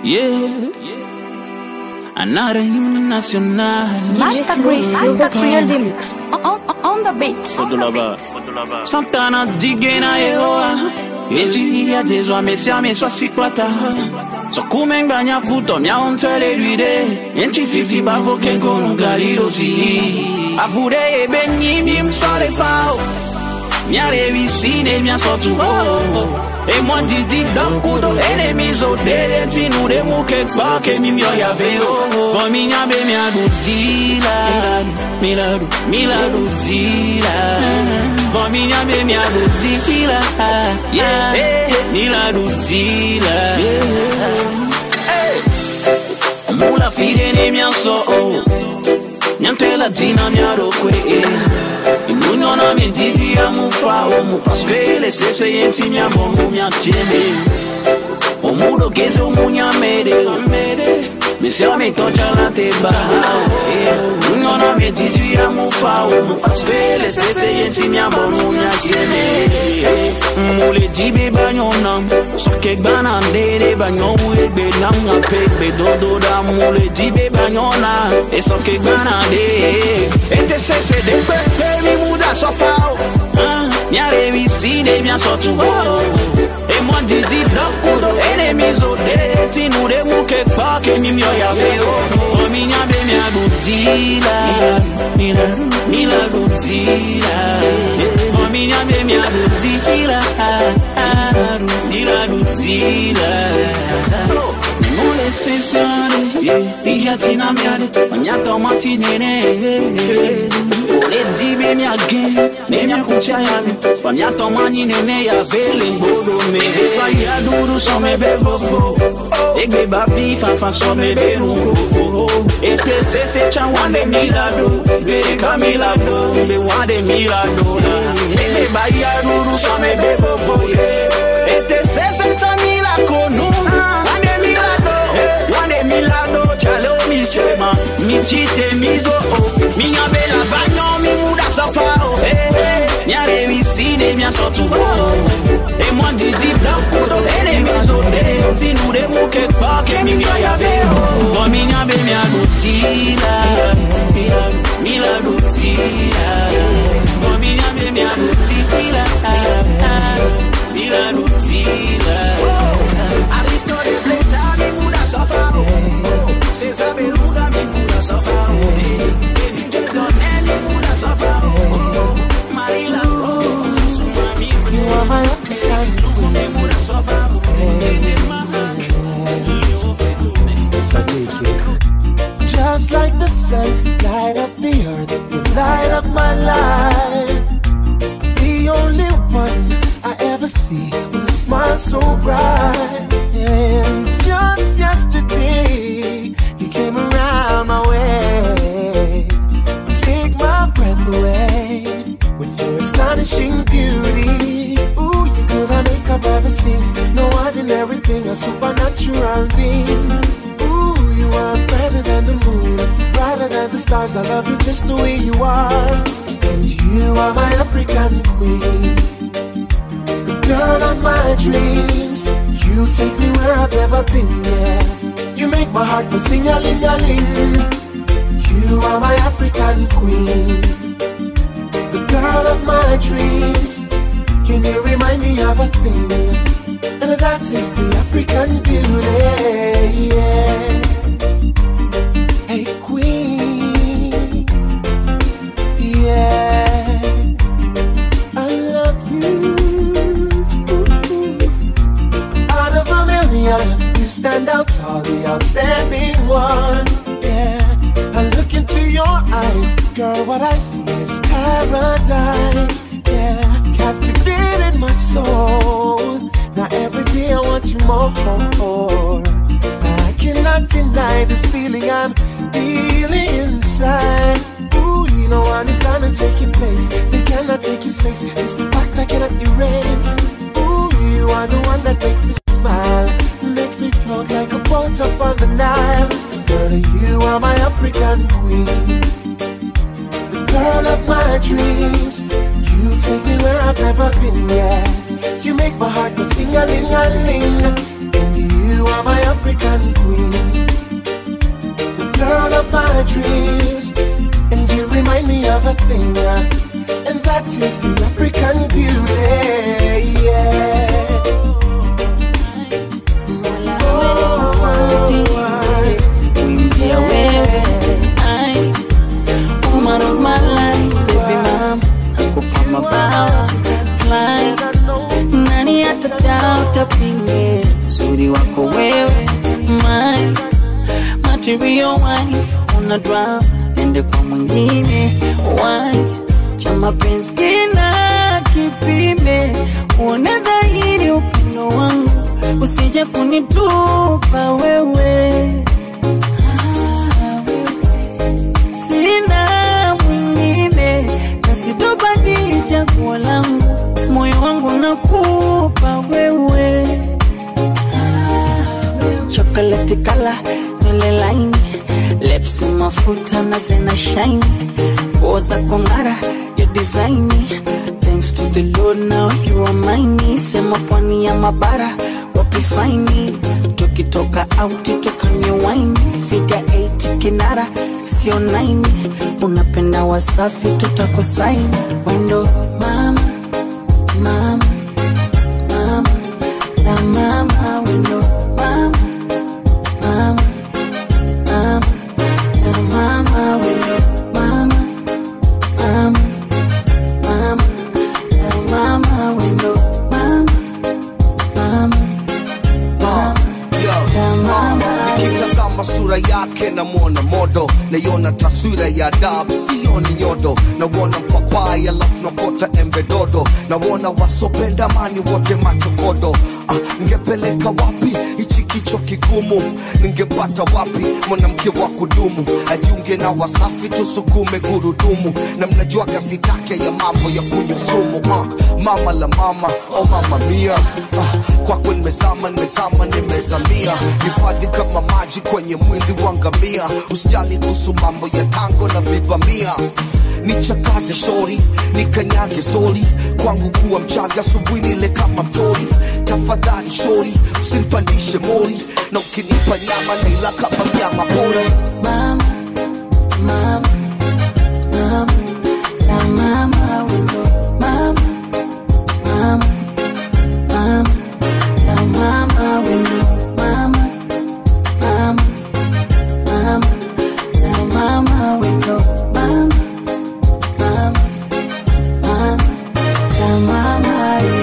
Another hymn national. Master Grace, the mix on the beat. Santana digena eoa. Ejiria deswa mesia meswa sikwata. So kumenga nyavuto mya ontele luide. Enti fifi bavo kengo nungaliro si. Avude ebeni mi msale fao. Mia revisine mia sotu ho. Et moi didi d'ankudo enemies au denti nous de muke kwa ke mi mio ya veo kwa mi nyabe mi agudila miladu zila kwa mi nyabe mi agudila miladu zila mula fide ne mi anso nyantela dina mi arokwe Imunyo na mi didi ya mufa omu Paske le sese yenti mi amongu mi atieme Omudo geze umunya mede Mese wa mi toja la te bahao Imunyo na mi didi ya mufa omu Paske le sese yenti mi amongu mi atieme Mule dibe banyona Soke gbana ndede banyo uegbe nanga pegbe dodo da Mule dibe banyona E soke gbana ndede Ete sese de pepe mi muda sofao Mia revisine mia sotu ho E moi didi dokudo enemies o deti Nu de muke kwa ke mi mio ya veo O mi nyabe mi agudila Mila gudila O mi nyabe mi agudila Mila gudila Mule sensane Iya tina miade Onyata mati nene Ole dibe mi again Ne mi akuchayame Panyata mani nene ya vele Bodo me Eba ya duru so me bevofo Egbe babi fafa so me berungo Ete sese chan wande milado Bere kamilado Be wande milado Eba ya duru so me bevofo Ete sese chan milakonu Milado, chalo mi sema, mi chite mi zo, mi abela bagno mi muda safao, mi revisine mi sotu, et moi didi blanco, ele mi zo de, si nous de muke pa que mi ya veo, moi mi abe mi agutila, mi la gutila, moi mi abe mi agutila, mi la gutila, Aristotle pleta mi muda safao. Se sabe lugar me muda safao Evite doné me muda safao Marila You are my African queen Me muda safao Just like the sun light up the earth You light up my life The only one I ever see with a smile so bright And just yesterday you came around my way Take my breath away With your astonishing beauty Ooh, you could make a brother sing No ordinary thing, a supernatural being Ooh, you are brighter than the moon Brighter than the stars, I love you just the way you are And you are my African queen The girl of my dreams You take me where I've never been, yeah You make my heart go sing-a-ling-a-ling You are my African queen The girl of my dreams Can you remind me of a thing And that is the African beauty, yeah Hey queen Yeah I love you Out of a million You stand out tall, the outstanding one, yeah I look into your eyes, girl, what I see is paradise, yeah Captivated my soul, now every day I want you more I cannot deny this feeling I'm feeling inside Ooh, no one is gonna take your place, they cannot take your space This fact I cannot erase Ooh, you are the one that makes me smile Make me float like a boat up on the Nile Girl, you are my African queen The girl of my dreams You take me where I've never been, yeah You make my heart go sing-a-ling-a-ling And you are my African African queen, the girl of my dreams. And you remind me of a thing, and that is the African beauty, yeah. Woman of my life, baby mom, nakupa mabawa, fly. Nani atadauta pinge uzuri wako wewe, my material wife. Una drama ende kwa mwingine, why? Cha mapenzi kina kipime, uone dhahiri upendo wangu, usije kunitupa wewe. Sina mwingine na sitobadili chaguo langu, moyo wangu nakupa wewe. Chocolate color, nywele laini, lips mafuta na zena shine, poza kongara, your design. Thanks to the Lord now you are mine. Sema pwani ya mabara, wapi fine. Tukitoka out tukanywe wine, figure 8 kinara, sio 9. Unapenda Wasafi tutakusign. Wendo mama, mama, mama, la mama. Wendo mama, mama, mama, la mama. Wendo mama, mama, mama, la mama. Wendo mama, mama, nikitazama sura yake na muona modo, naiona taswira ya adabu sioni nyodo, naona mpapai alafu nakota embe dodo, naona wasopenda mani wote machokodo. Ngepeleka wapi hichi kichwa kigumu, ningepata wapi mwanamke wa kudumu, ajiunge na Wasafi tusukume gurudumu, na mnajua kasi take ya mambo ya kunywa sumu. Mama la mama, oh mama mia, kwako nimezama nimezamia, hifadhi kama maji kwenye mwili wa ngamia, usijali kuhusu mambo ya tango na vibamia. Nichakaze shori, nikanyage soli, kwangu kuwa mchaga asubuhi nile kama mtori. Tafadhali shori, usinipandishe mori, na ukinipa nyama naila kama mnyama pori. Mama, mama, mama, la mama. Wendo mama, mama, mama, la mama. Wendo mama, mama, mama, la mama. Wendo mama, mama, mama, la mama.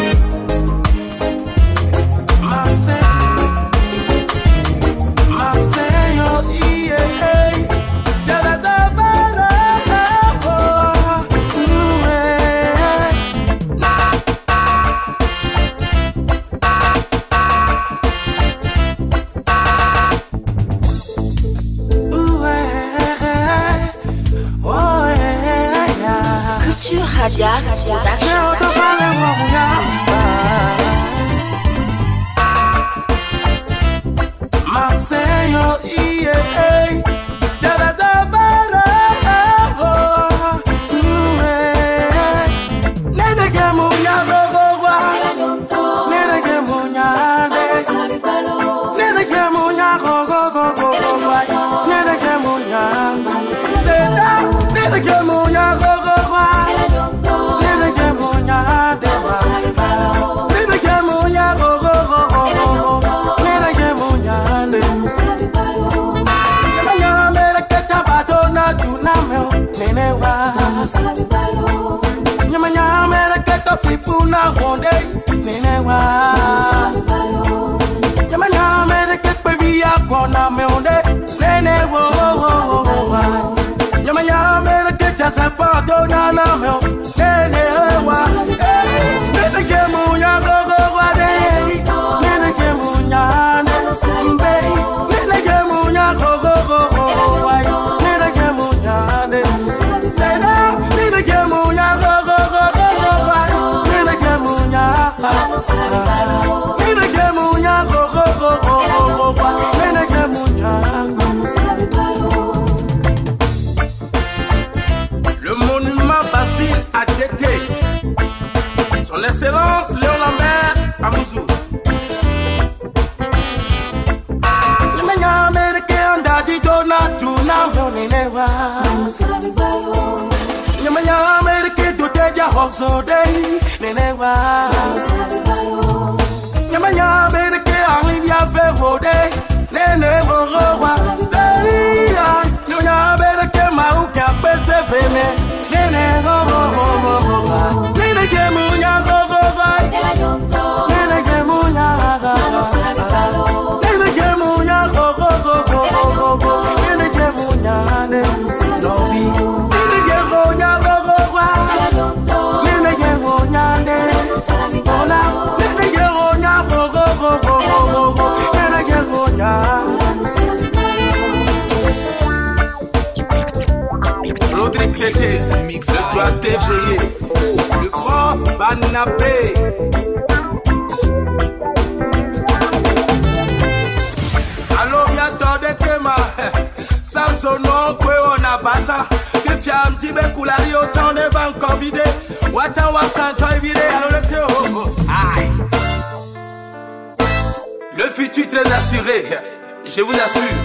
Le monument Basile a été son excellence Léon Lambert à Moussou. tuna moninewa Nyamanya Amerike duteja hosodei nenewa Nyamanya Amerike anglia vehode nenewa Zeya Nyamanya Amerike mauka pese vene nenewa Nene kemunya gogoga Nene kemunya Nene kemunya gogogo Nene kemunya Novi Nene kemunya gogoga Nene kemunya Ola Nene kemunya gogogo Nene kemunya Rodrigue Tétés, le doigt débrayé, le prof Banabé. Allo bientôt de Kema, Samsono kwe ona basa, Fifia mtibe kulari autant de banques vidé, Wata wasanto vidé, allo le keo. Le futur très assuré, je vous assure.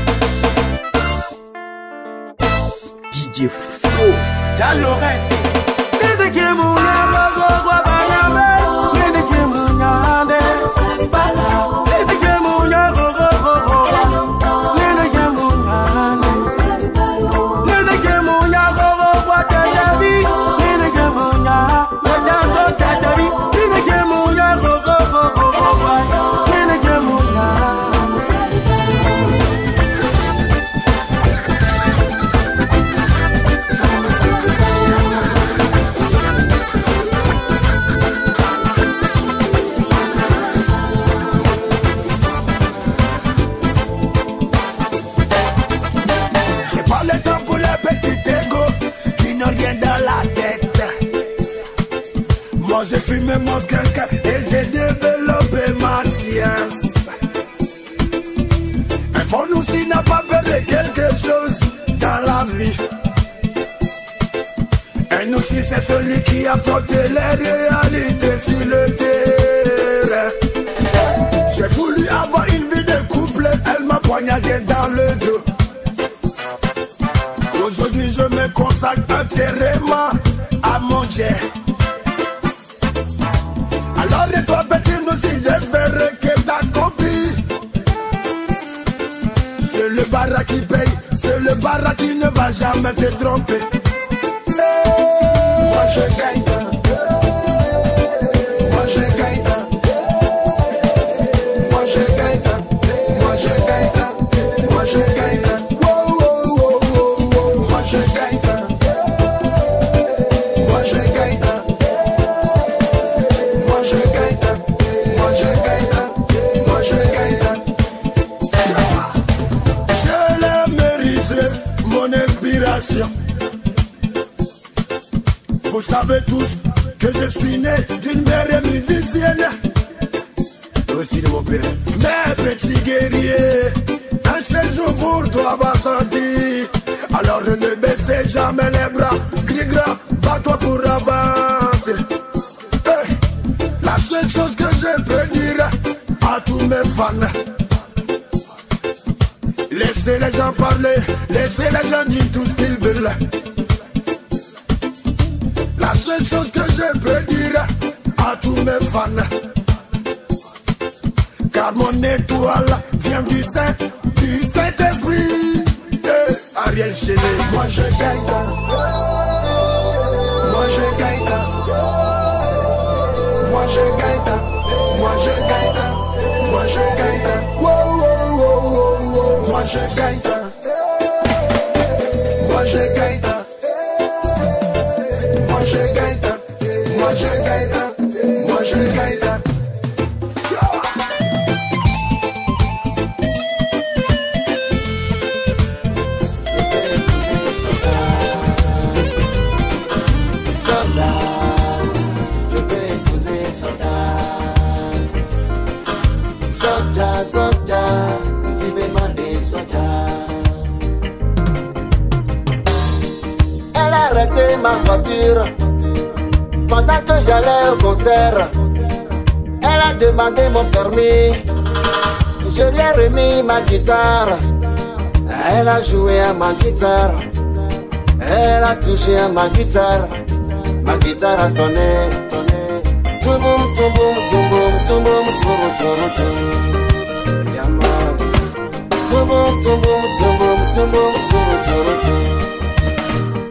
DJ Flo Jalorete Nede kemunya gogo banabe Nede kemunya de bana Nede kemunya gogo Nede kemunya Nede kemunya gogo tatabi Nede kemunya Wedango tatabi Nede kemunya gogo Nede kemunya J'ai fumé mon skunk et j'ai développé ma science. Un bon aussi n'a pas peur de quelque chose dans la vie. Un aussi c'est celui qui affronte les réalités sur le terrain. J'ai voulu avoir une vie de couple, elle m'a poignardé dans le dos. Aujourd'hui je me consacre entièrement à mon Dieu. Alors et toi petit nous si j'espère que t'as compris. C'est le bara qui paye, c'est le bara qui ne va jamais te tromper. Moi je gagne, moi je gagne, moi je gagne, moi je gagne, moi je gagne, moi je gagne. Vous savez tous que je suis né d'une mère musicienne. Aussi de mon père. Mais petit guerrier, un seul jour pour toi va sortir. Alors ne baissez jamais les bras. Crie gras, bats-toi pour avancer. Hey, la seule chose que je peux dire à tous mes fans, laissez les gens parler, laissez les gens dire tout ce qu'ils veulent. La seule chose que je peux dire à tous mes fans, car mon étoile vient du Saint-Esprit. Ariel Chéné, moi je gagne, moi je gagne, moi je gagne, moi je gagne, moi je gagne, moi je gagne, moi je gagne. Moi je gagne, moi je gagne, moi je gagne. Soldat, je vais épouser soldat. Soldat, soldat, tu veux demander soldat. Elle a arrêté ma voiture pendant que j'allais au concert. Elle a demandé mon permis, je lui ai remis ma guitare. Elle a joué à ma guitare, elle a touché à ma guitare a sonné. Toum boum, toum boum, toum boum, toum boum, toum boum, toum. Yeah man. Toum boum, toum boum, toum boum, toum boum, toum boum.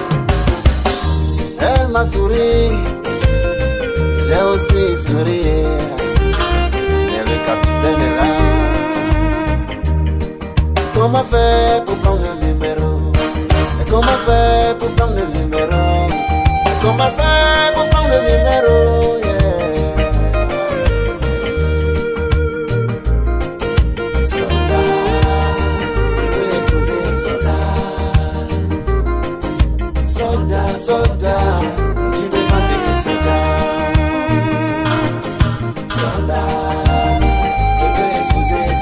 Elle m'a souri, j'ai aussi souri. Mais le capitaine est là. Comment faire pour prendre le numéro? Comment faire pour prendre le numéro? Comment faire pour prendre le numéro? Yeah. Soldat, je veux épouser soldat. Soldat, soldat, tu veux m'appeler soldat. Soldat, je veux épouser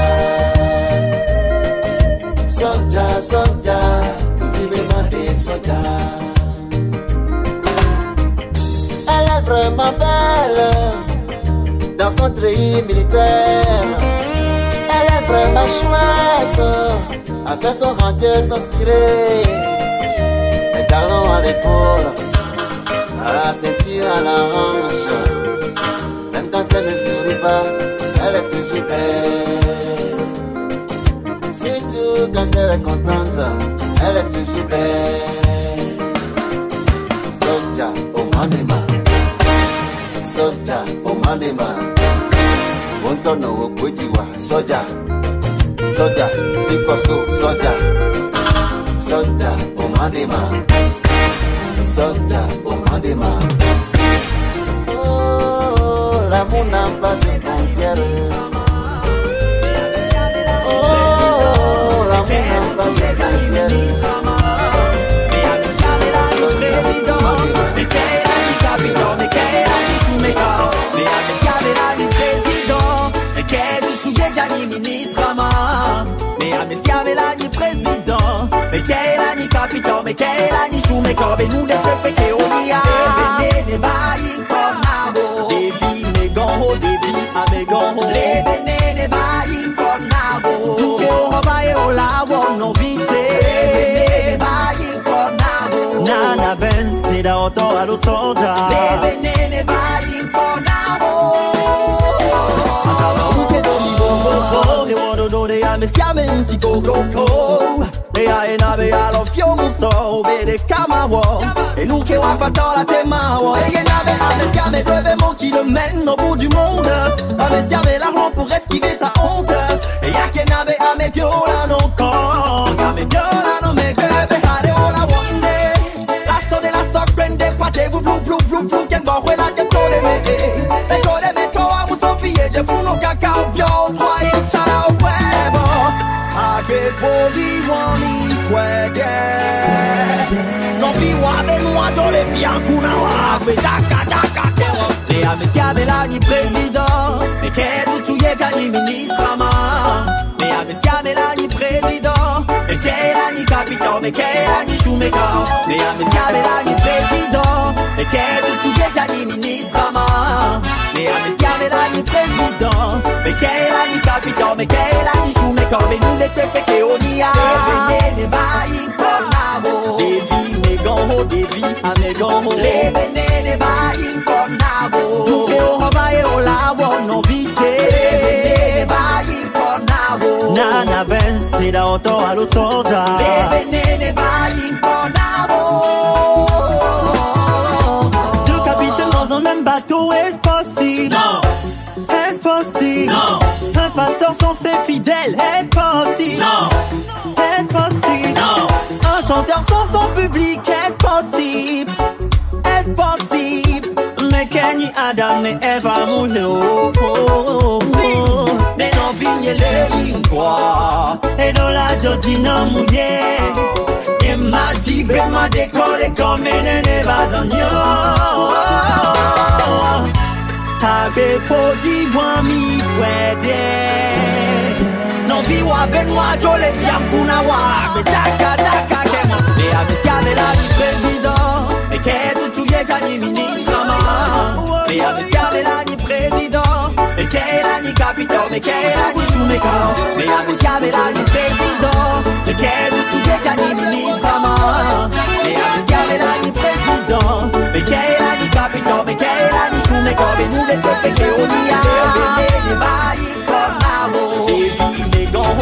soldat. Soldat, soldat, tu veux m'appeler soldat. Vraiment belle dans son treillis militaire. Elle est vraiment chouette avec son ranquet, son ciré, les talons à l'épaule, la ceinture à la hanche. Même quand elle ne sourit pas, elle est toujours belle. Surtout quand elle est contente, elle est toujours belle. Soja au manema, soja au manema. Montono au Kujiwa, soja, soja, Picoso, soja, soja au manema, soja au manema. Oh, l'amour n'a pas de frontières. Oh, l'amour n'a pas de frontières. Capitão, me queira ni chume cobe nu de pepe que odia. Ne ba in cornabo. Devi me gonho, devi a me gonho. Le ne ba in cornabo. Tu que o vai o lavo no vite. Ne ba in cornabo. Nana Benz ni da auto a lo soja. Ne ba in cornabo. Atama uke do mi bo. E wodo do de a me siame un ti go go go. E a nave allo fiume so vede Kamawo et nous qui on va dans la Temawo et nave a me siame devant qui le mène au bout du monde a me siame l'argent pour esquiver sa honte et y'a que nave a me viola non corps a me viola non me bebe hare ola wonde la sonne la soc prende qua te vous ken va la te tole me to a mu sofie je fu no cacao bio toi in sala o huevo a que podi wani kwede no vi wabe moi le biancuna wabe daka kewo le amesia belani président mais que tu y gagné ministre ma le amesia belani président mais qu'elle a ni capitaine mais qu'elle a ni choumeka le amesia belani président mais que tu y gagné ministre ma le amesia belani président mais qu'elle a ni capitaine mais qu'elle a ni choumeka mais nous les pepe que onia ne ba in cornabo devi me gonho devi a me gonho le ne ba in cornabo tu che o vai o lavo no vite ne ba in cornabo Nana Benz ni da auto a lo soja le ne ba in cornabo deux capitaines dans un même bateau est-ce possible non est-ce possible non un pasteur sans ses fidèles est-ce possible non est-ce possible non un chanteur sans son public est-ce possible est-ce possible mais Kenny Adam et Eva Mouno mais non vigne les quoi et dans la Georgina mouillé et ma jibe m'a décollé comme une évadonio Abe podi wami kwede non vi wa benwa jole biancuna wa daka kemo le amesia belani président et que tu y gagné ministre ma le amesia belani président et qu'elle a ni capitaine mais qu'elle a ni choumeka le amesia belani président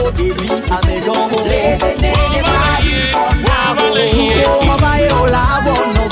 Et puis à mes dons les maris on va y au labo no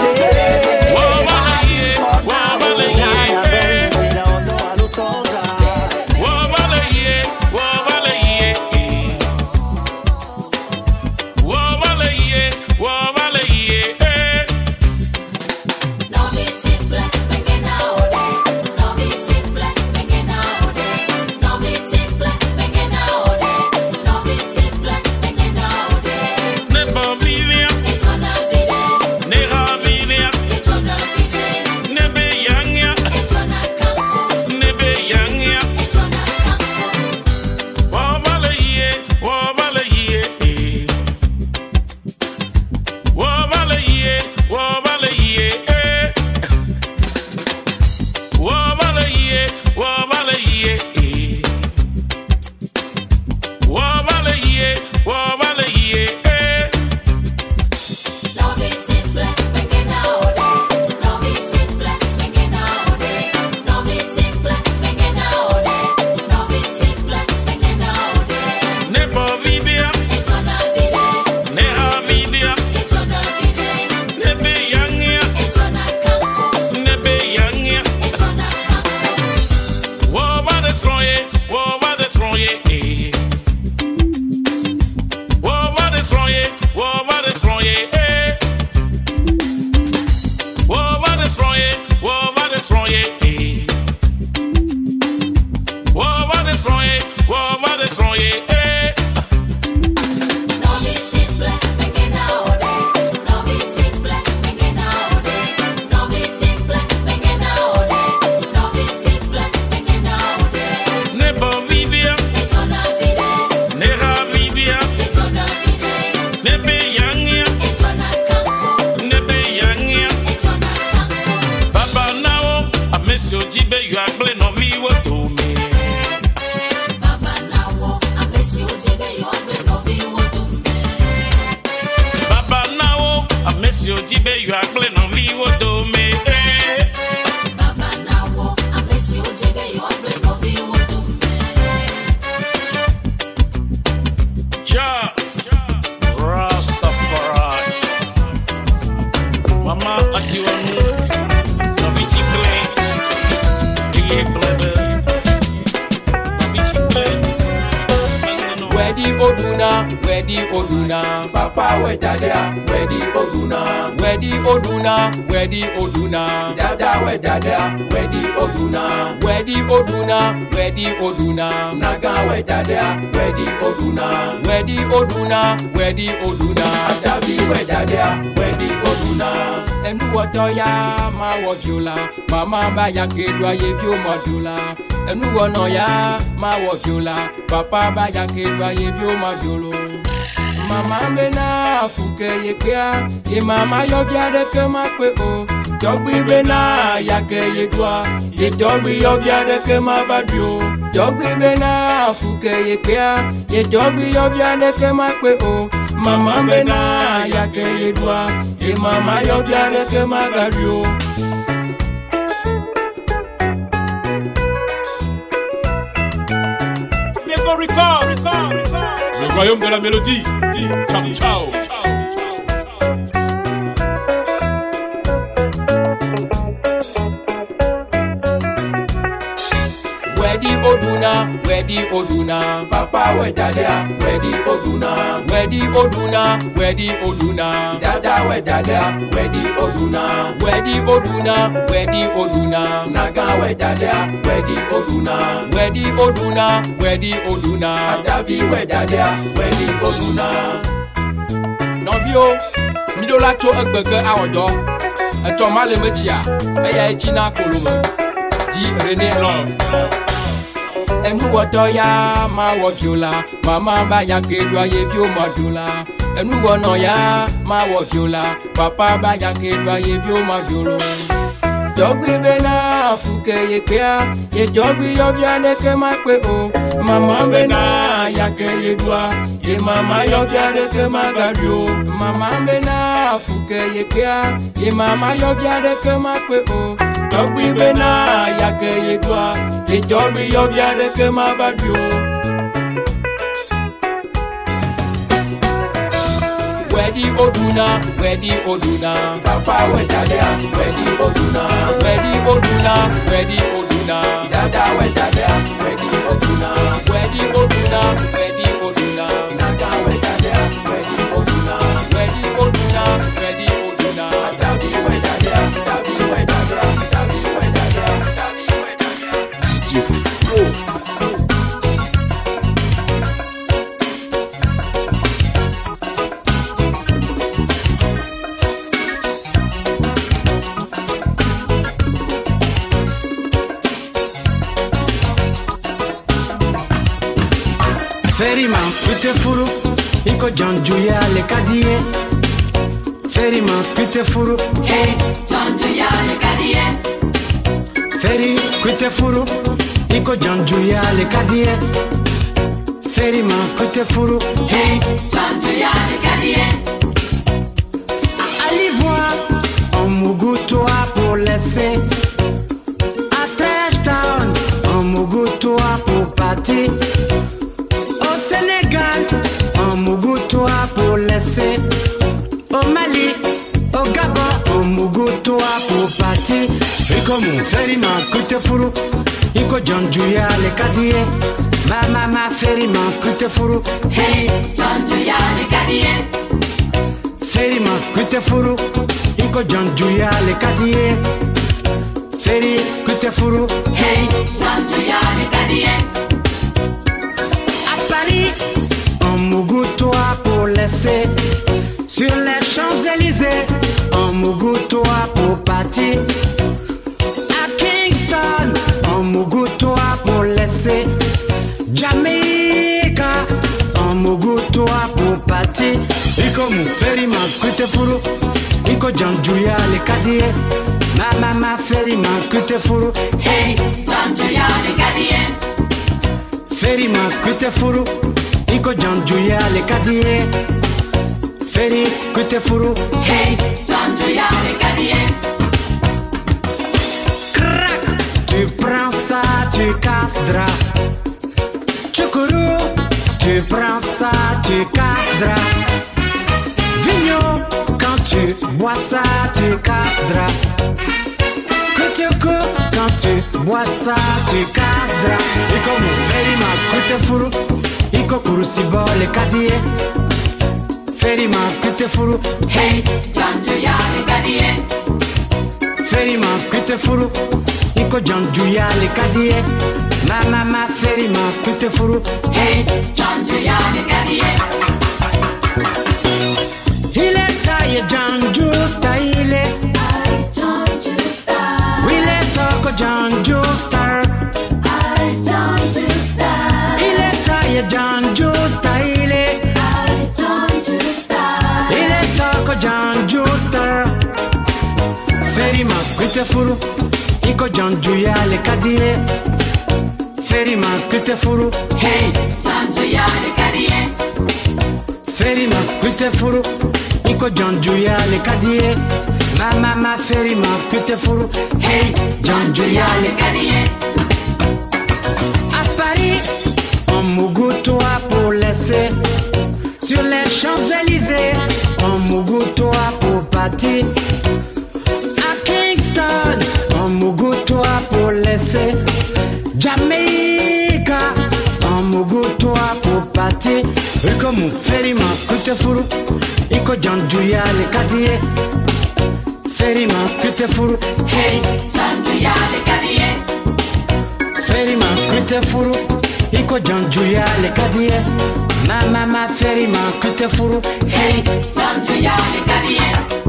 Toya ma wofiola mama ba ya kedwa ye bio modula enu wono ya ma wofiola papa ba ya kedwa ye bio modulu mama bena fuke ye kia ye mama yo bia de ke ma pe o jogbi bena ya ke ye dwa ye jogbi yo bia de ke ma badio jogbi bena fuke ye kia ye jogbi yo bia de ke ma pe o mama bena ya ke ye dwa ye mama yo bia de ke ma gadio. Le royaume de la mélodie, dit ciao ciao. Wedi Oduna, Papa we Dada, Wedi Oduna, Wedi Oduna, Wedi Oduna, Dada we Dada, Wedi Oduna, Wedi Oduna, Wedi Oduna, Naga we Dada, Wedi Oduna, Wedi Oduna, Wedi Oduna, Adabi we Dada, Wedi Oduna. Novio, midola cho egbege awodo, echo male mechia, eya echina koluma, di René Love. Enu woto ya ma wofiola mama ba ya kedwa ye bio modula enu wono ya ma wofiola papa ba ya kedwa ye bio modulu jogbi bena fuke ye pia ye jogbi yo bia de ke ma pe o mama bena ya ke ye dwa ye mama yo bia de ke ma gadio mama bena fuke ye pia ye mama yo bia de ke ma pe o jogbi bena ya ke ye dwa ye jogbi yo bia de ke ma badio. oduna, ready oduna. Papa wetadea, ready oduna. Ready oduna, ready oduna. Dada wetadea, ready oduna. Ready oduna, ready oduna. Naga wetadea, ready oduna. Ready oduna, ready oduna. Dabi wetadea, dabi wetadea, dabi wetadea, dabi wetadea. Ferryman, beautiful, iko John Julia le kadie. Ferryman, beautiful, Hey, John Julia le kadie. Ferry, beautiful, iko John Julia le kadie. Ferryman, beautiful, Hey, John Julia le kadie. allez voir un Mugutoa pour laisser. À Trash Town, un Mugutoa pour partir. Au Sénégal, un Mugutoa pour laisser. Au Mali, au Gabon, un Mugutoa pour partir. Et comme un Ferryman, beautiful, iko John Julia le kadie. Ma Ferryman, beautiful, Hey, John Julia le kadie. Ferryman, beautiful, iko John Julia le kadie. Ferry, beautiful, Hey, John Julia le kadie. à Paris, un Mugutoa pour laisser. Sur les Champs-Élysées, un Mugutoa pour partir. À Kingston, un Mugutoa pour laisser. Jamaica, un Mugutoa pour partir. Iko mu Ferryman, beautiful, iko John Julia le kadie. Ma Ferryman, beautiful, Hey, John Julia le kadie. Ferryman, beautiful, iko John Julia le kadie. Ferry, beautiful, Hey, John Julia le kadie. crack, tu prends ça, tu casses drap. Choukourou, tu prends ça, tu casses drap. Vignon, quand tu bois ça, tu casses drap. Kutoko, quand tu bois ça, tu casses drap. Iko mu Ferryman, beautiful, iko kurusibo le kadie. Ferryman, beautiful, Hey, John Julia le kadie. Ferryman, beautiful, iko John Julia le kadie. Ma Ferryman, beautiful, Hey, John Julia le kadie. il est taillé John Justa, il est. John Justa. Il est toko John Justa. John Justa. Il est taillé John Justa, il est. John Justa. Il est toko John Justa. Ferryman, beautiful, iko John Julia le kadie. Ferryman, beautiful, Hey, John Julia le kadie. Ferryman, beautiful, iko John Julia le kadie. Ma Ferryman, beautiful, Hey, John Julia le kadie. à Paris, un Mugutoa pour laisser. Sur les Champs-Élysées, un Mugutoa pour partir. À Kingston, un Mugutoa pour laisser. Jamaica, un Mugutoa pour partir. Et comme un Ferryman, beautiful, iko John Julia le kadie. Ferryman, beautiful, Hey, John Julia le kadie. Ferryman, beautiful, iko John Julia le kadie. Ma Ferryman, beautiful, Hey, John Julia le kadie.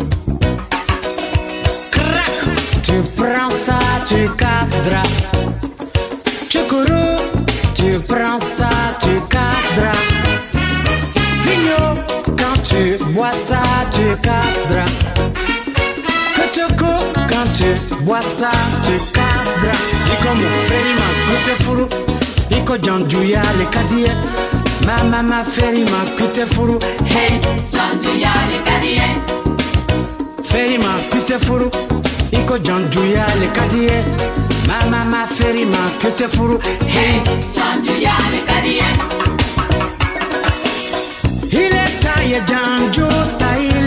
crack, tu prends ça, tu casses drap. Choukourou, tu prends ça, tu casses drap. Vigno, quand tu bois ça, tu casses drap. Kotoko, quand tu bois ça, tu casses drap. Iko mu Ferryman, beautiful, iko John Julia le kadie. Ma Ferryman, beautiful, Hey, John Julia le kadie. Ferryman, beautiful, iko John Julia le kadie. Ma Ferryman, beautiful, Hey, John Julia le kadie. il est taillé John Justa, il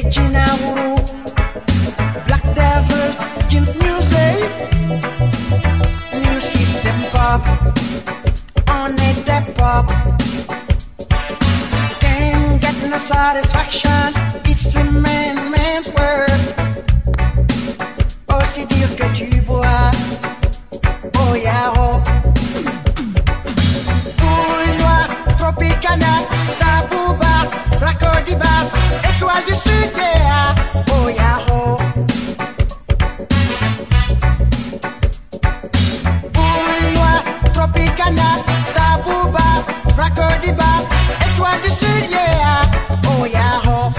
Regina Uru, Black Devils, Jim's Music, New System Pop, on a Dep Pop. Can't get no satisfaction, it's the man's word. Aussi dire que tu bois, oh yeah oh. Bouilloire, Tropicana, Tabouba, Racodiba, Étoile du Sud, yeah, oh yeah oh. Bouilloire, Tropicana, Tabouba, Racodiba, Étoile du Sud, yeah, oh yeah oh.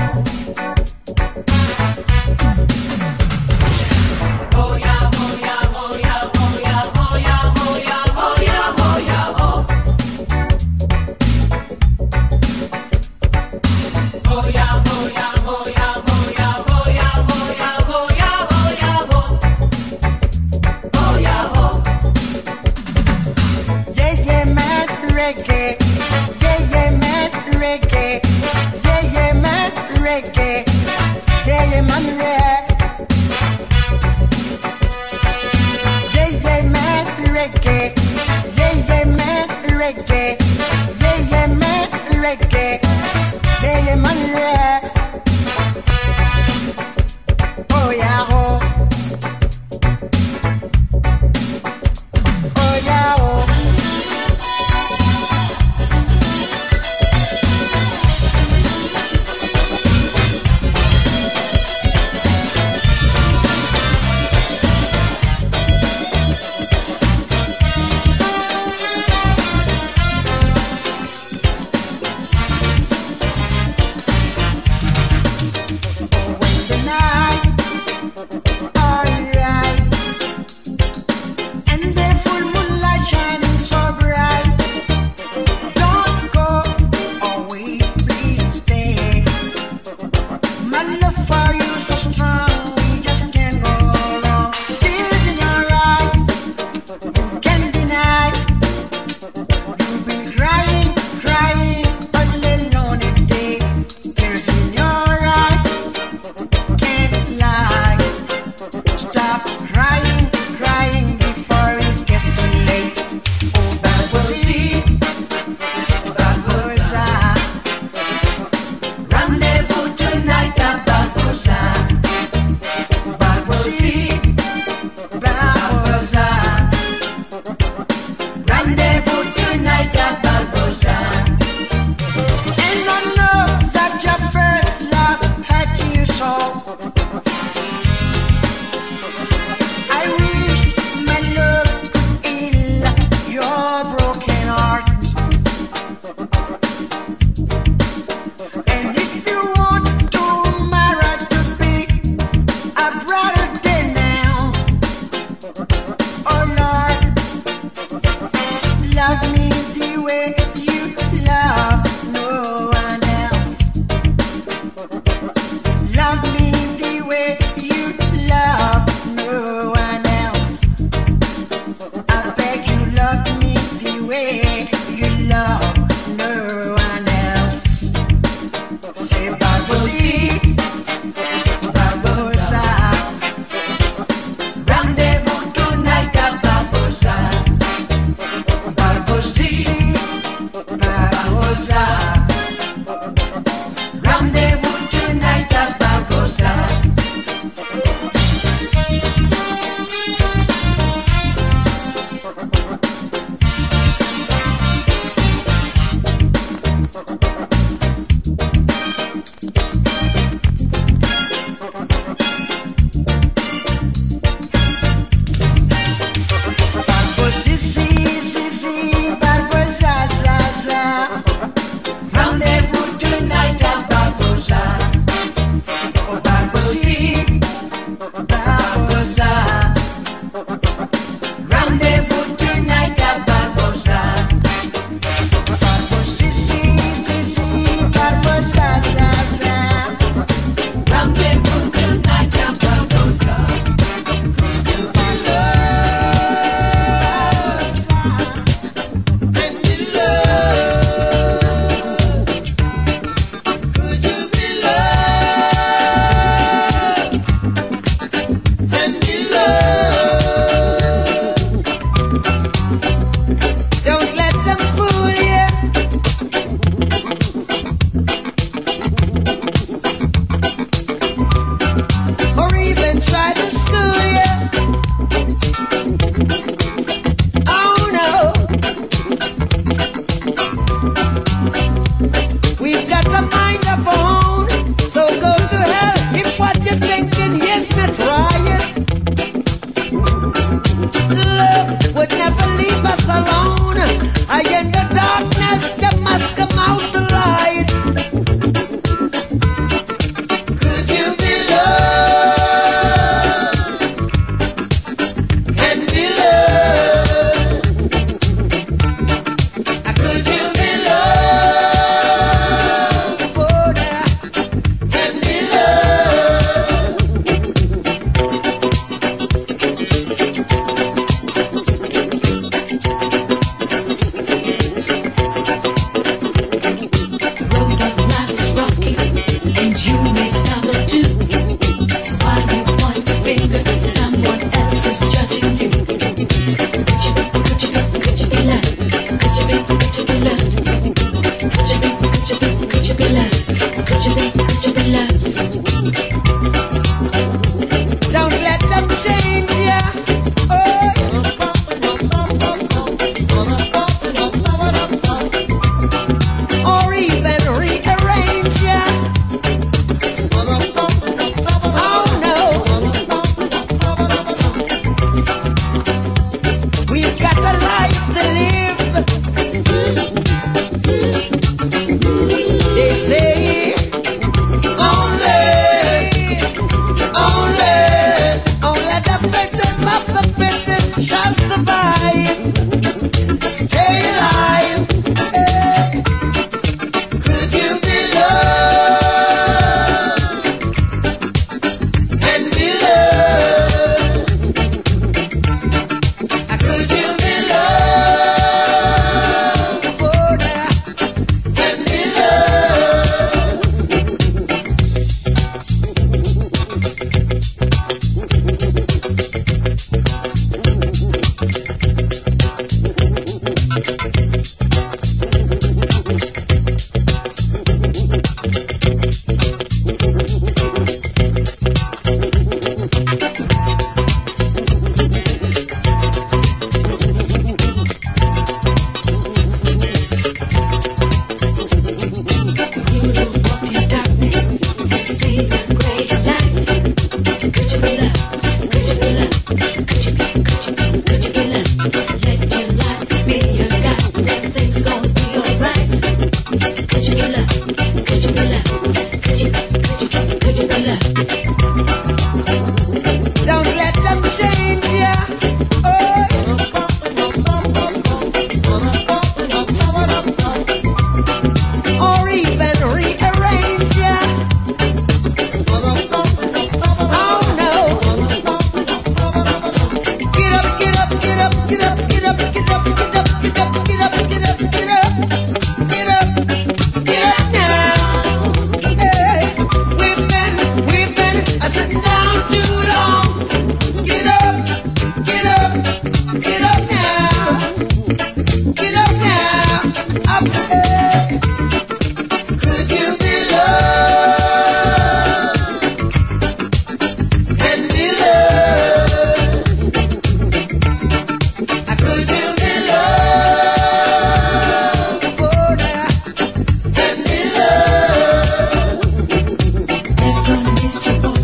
It's gonna be so